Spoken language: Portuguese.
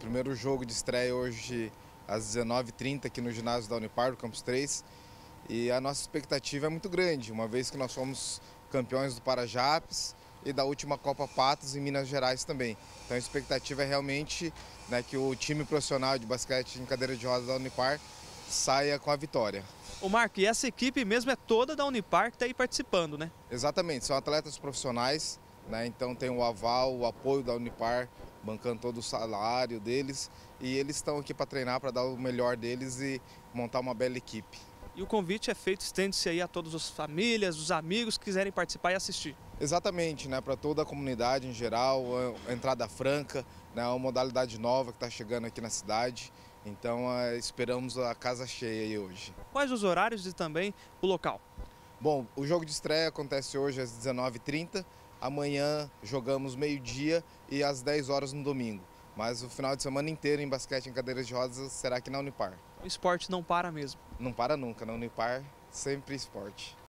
Primeiro jogo de estreia hoje às 19h30 aqui no ginásio da Unipar, do Campus 3. E a nossa expectativa é muito grande, uma vez que nós fomos campeões do Parajapes e da última Copa Patos em Minas Gerais também. Então a expectativa é realmente, né, que o time profissional de basquete em cadeira de rodas da Unipar saia com a vitória. Ô Marco, e essa equipe mesmo é toda da Unipar que está aí participando, né? Exatamente, são atletas profissionais, né, então tem o aval, o apoio da Unipar, bancando todo o salário deles, e eles estão aqui para treinar, para dar o melhor deles e montar uma bela equipe. E o convite é feito, estende-se aí a todas as famílias, os amigos que quiserem participar e assistir. Exatamente, né, para toda a comunidade em geral, a entrada franca, né, uma modalidade nova que está chegando aqui na cidade, então esperamos a casa cheia aí hoje. Quais os horários e também o local? Bom, o jogo de estreia acontece hoje às 19h30, amanhã jogamos meio-dia e às 10 horas no domingo. Mas o final de semana inteiro em basquete em cadeiras de rodas será aqui na Unipar. O esporte não para mesmo. Não para nunca, na Unipar sempre esporte.